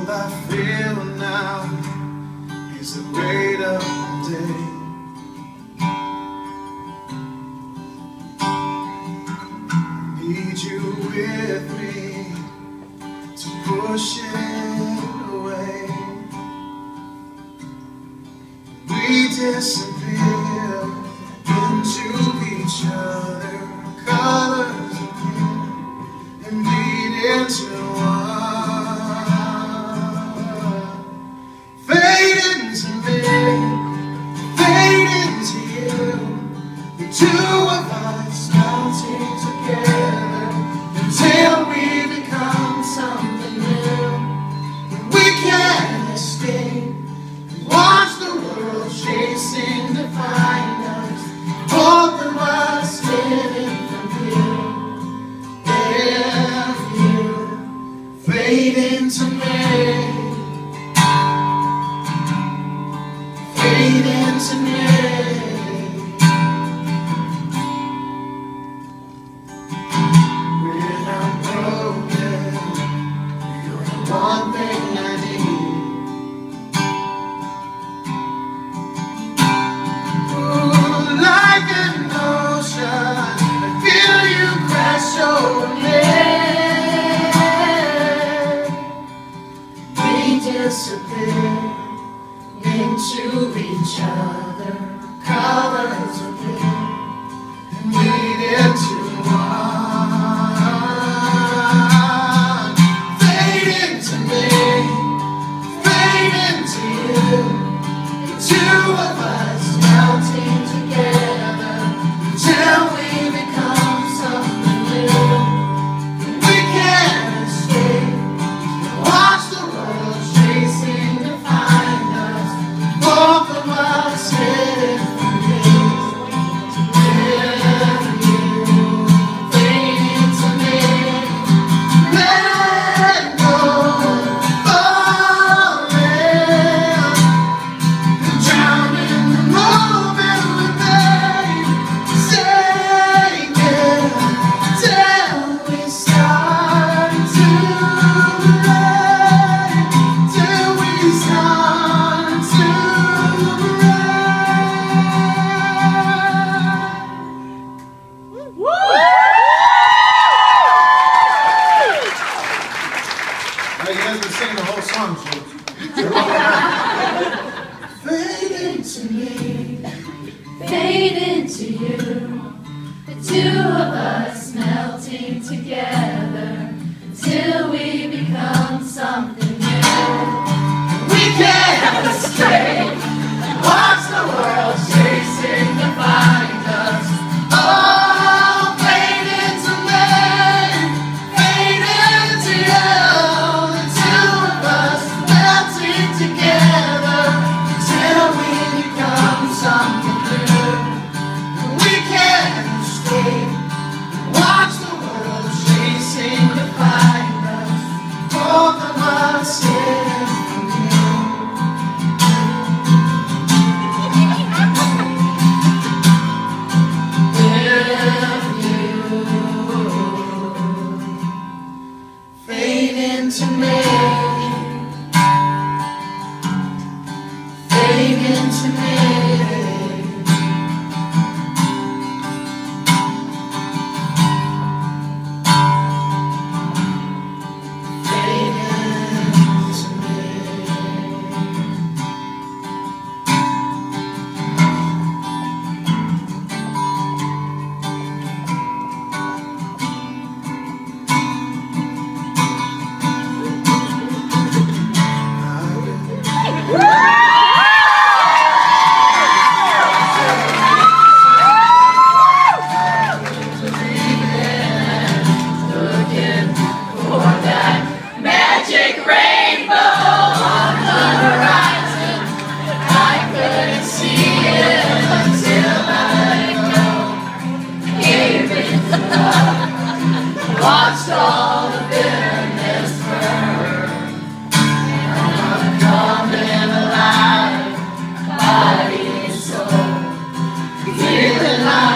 All I feel now is the weight of the day. Need you with me to push it away. We disappear into each other, colors again, and bleed into one. Fade into me, fade into you, the two of us melting together until we become something new. And we can't escape. Watch the world chasing to find us, both of us living from you. If you fade into me, fade into me. When I'm broken, you're the one thing I need. Like an ocean, I feel you crash over me. We disappear into each other, colors appear, and bleed into one. Fade into me, fade into you, the two of us melting together until we become something new. We can't escape. Watch the world chasing to find us, both of us hidden from you. If you fade into me, let go, falling, drown in the moment we made. Take it till we start to break, till we start to break. You guys been singing the whole song, so fade into me, Fade into you, the two of us melting together until we become something new. we can't escape. Watch the world chasing to find us. Oh, fade into me, fade into you, the two of us melting together until we become something new. We can't escape. Watch the world chasing to find us, both of us hidden from you. If you fade into me, fade into me. Watched all the bitterness burn. I'm coming alive, body and soul, feeling like